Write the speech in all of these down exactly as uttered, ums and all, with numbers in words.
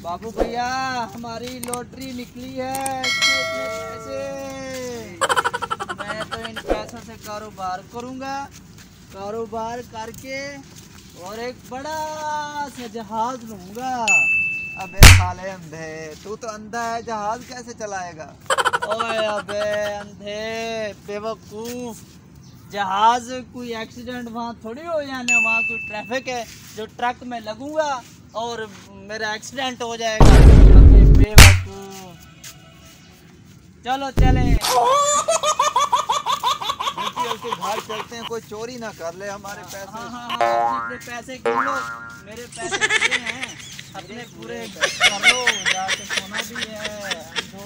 बाबू भैया हमारी लॉटरी निकली है, इतने पैसे। मैं तो इन पैसों से कारोबार करूंगा, कारोबार करके और एक बड़ा सा जहाज लूंगा। अबे साले अंधे, तू तो अंधा है, जहाज कैसे चलाएगा? ओए अबे अंधे बेवकूफ, जहाज कोई एक्सीडेंट वहाँ थोड़ी हो जाना, वहाँ कोई ट्रैफिक है जो ट्रक में लगूंगा और मेरा एक्सीडेंट हो जाएगा। अबे बेवकूफ, चलो चले घर चलते हैं, कोई चोरी ना कर ले हमारे पैसे। हाँ हाँ हाँ, अपने पैसे गिन लो, मेरे पैसे पूरे हैं, अपने पूरे कर लो, जाके सोना भी है।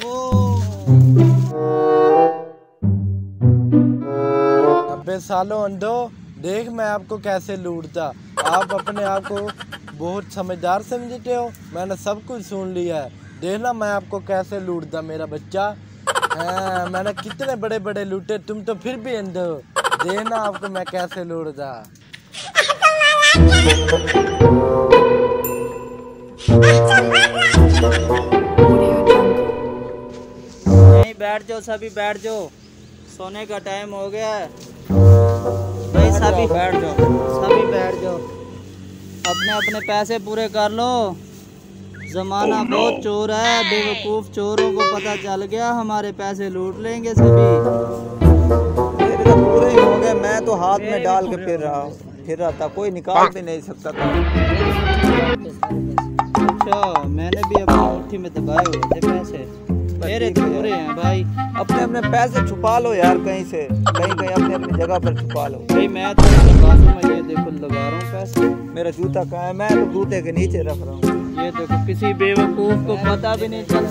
अबे सालो अंधो, देख मैं आपको कैसे लूटता। आप अपने आप को बहुत समझदार समझते हो, मैंने सब कुछ सुन लिया है। देखना मैं आपको कैसे लूटता मेरा बच्चा। हाँ, मैंने कितने बड़े बड़े लूटे, तुम तो फिर भी अंधे हो। देखना आपको मैं कैसे लूटता। नहीं, बैठ जाओ सभी, बैठ जाओ, सोने का टाइम हो गया है भाई। सभी बैठ जाओ, सभी बैठ जाओ, अपने अपने पैसे पूरे कर लो। जमाना oh, no. बहुत चोर है, बेवकूफ चोरों को पता चल गया, हमारे पैसे लूट लेंगे सभी। मेरे तो पूरे ही हो गए, मैं तो हाथ में डाल के फिर रहा फिर रहा था, कोई निकाल भी नहीं सकता था। अच्छा, मैंने भी अपनी मुट्ठी में दबाए हुए थे पैसे, मेरे तो पूरे हैं भाई। अपने अपने पैसे छुपा लो यार, कहीं से कहीं कहीं अपनी अपनी जगह पर छुपा लो। भाई मैं तो बाजू में ये देखो लगा रहा हूँ पैसे। मेरा जूता कहाँ है? मैं तो जूते के नीचे रख रहा हूँ। ये देखो, किसी बेवकूफ को पता भी नहीं चलना।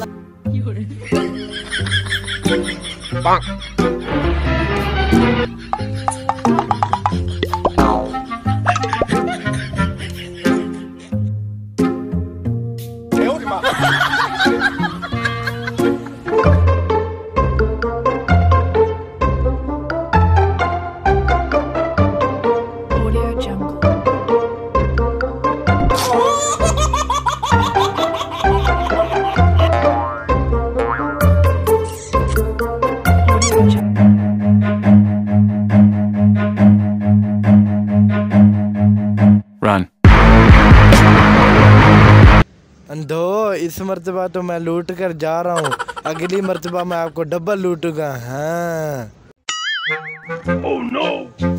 अंधो, इस मर्तबा तो मैं लूट कर जा रहा हूँ, अगली मर्तबा मैं आपको डबल लूटूंगा। हाँ। Oh, no.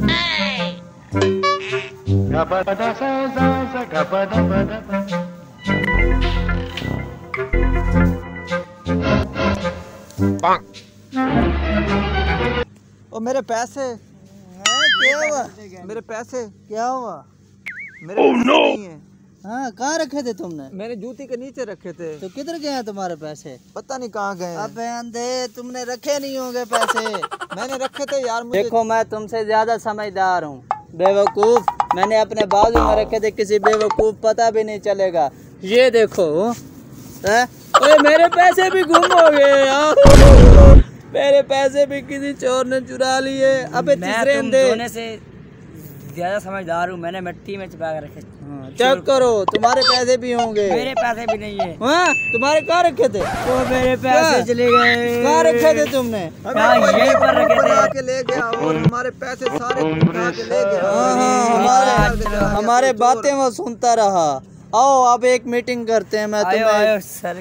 ओ मेरे पैसे क्या हुआ? मेरे पैसे क्या हुआ? मेरे oh, no. नहीं है। हाँ, कहाँ रखे थे तुमने? मैंने जूती के नीचे रखे थे। तो किधर गए हैं तुम्हारे पैसे? पता नहीं कहाँ गए। अबे अंधे, तुमने रखे नहीं होंगे पैसे। मैंने रखे थे यार, मुझे... देखो मैं तुमसे ज्यादा समझदार हूँ बेवकूफ, मैंने अपने बाजू में रखे थे, किसी बेवकूफ पता भी नहीं चलेगा। ये देखो, ओए मेरे पैसे भी गुम हो गए, मेरे पैसे भी किसी चोर ने चुरा लिए। अबे तीसरे अंधे से ज्यादा समझदार हूँ, मैंने मिट्टी में छुपा कर रखे। चेक करो, तुम्हारे पैसे भी होंगे। मेरे पैसे भी नहीं है। हाँ, तुम्हारे कहाँ रखे थे? तो मेरे पैसे चले गए। कहाँ रखे थे तुमने? यहीं पर रखे थे। के ले गया और हमारे पैसे सारे उठा के ले गया। हाँ हाँ, हमारे हमारे बातें वो सुनता रहा। आओ अब एक मीटिंग करते हैं, मैं तुम्हें सर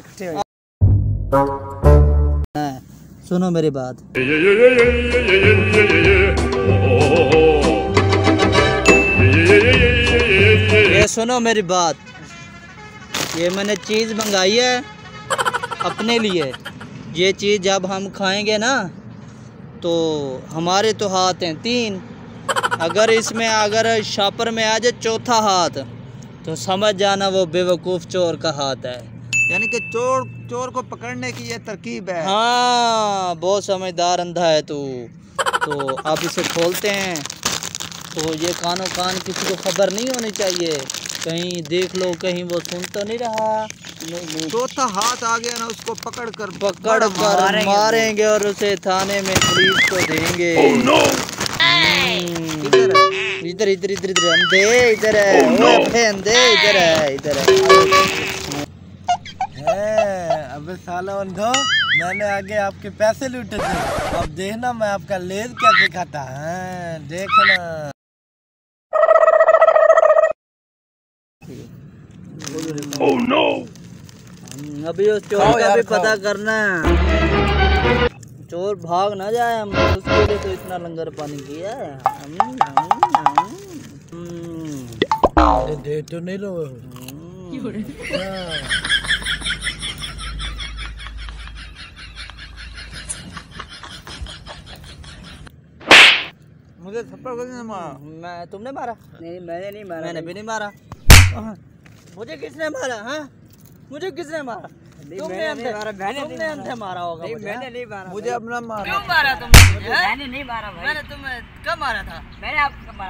सुनो मेरी बात। ये सुनो मेरी बात, ये मैंने चीज़ मंगाई है अपने लिए। ये चीज़ जब हम खाएंगे ना तो हमारे तो हाथ हैं तीन, अगर इसमें अगर शॉपर में आ जाए चौथा हाथ तो समझ जाना वो बेवकूफ़ चोर का हाथ है। यानी कि चोर चोर को पकड़ने की ये तरकीब है। हाँ, बहुत समझदार अंधा है तू। तो अब इसे खोलते हैं, तो ये कानों कान किसी को खबर नहीं होनी चाहिए, कहीं देख लो कहीं वो सुन तो नहीं रहा। चौथा हाथ आ गया ना, उसको पकड़ कर पकड़ कर मारेंगे, मारेंगे और उसे थाने में पुलिस को देंगे। oh, no! इधर इधर इधर इधर अंधे इधर है। oh, no! अंधे इधर है, इधर है। अबे सालो अंधो, मैंने आगे आपके पैसे लूटे थे, अब देखना मैं आपका लेज कैसे खाता। हाँ देखना। oh, no! अभी उस चोर का भी पता करना है, चोर भाग ना जाए, हम उसके लिए तो इतना लंगर पानी किया है। दे तो नहीं लो। मुझे थप्पड़ किसने मारा? मैं तुमने मारा? नहीं मैंने नहीं मारा। मैंने भी नहीं मारा। मुझे किसने मारा? हाँ मुझे किसने मारा? तुमने अंधे मारा। तुमने अंधे मारा होगा। नहीं मैंने नहीं मारा। मुझे अपना मारा। क्यों मारा तुमने मुझे? मैंने नहीं मारा भाई। मैंने तुम्हें कब मारा था? मैंने आपको कब मारा?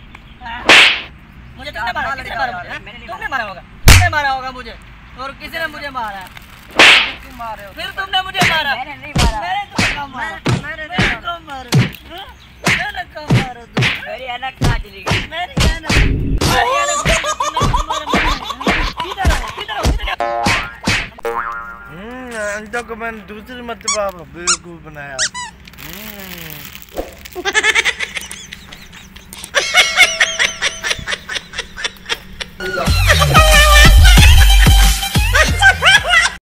मुझे किसने मारा? किसने मारा मुझे? तुमने मारा होगा। किसने मारा होगा मुझे? और किसी ने मुझे मारा है? तुम मारे हो। फिर तुमने मुझे मारा। मैंने नहीं मारा। मैंने तुम्हें कब मारा? मैंने कब मारा? मैंने कब मारा तुम? मेरी अनक कहाँ चली गई? मेरी अनक मेरी अनक किधर है? किधर हो? किधर हो? हम्म अंधों को मैंने दूसरी मतलब बेवकूफ बनाया। हम्म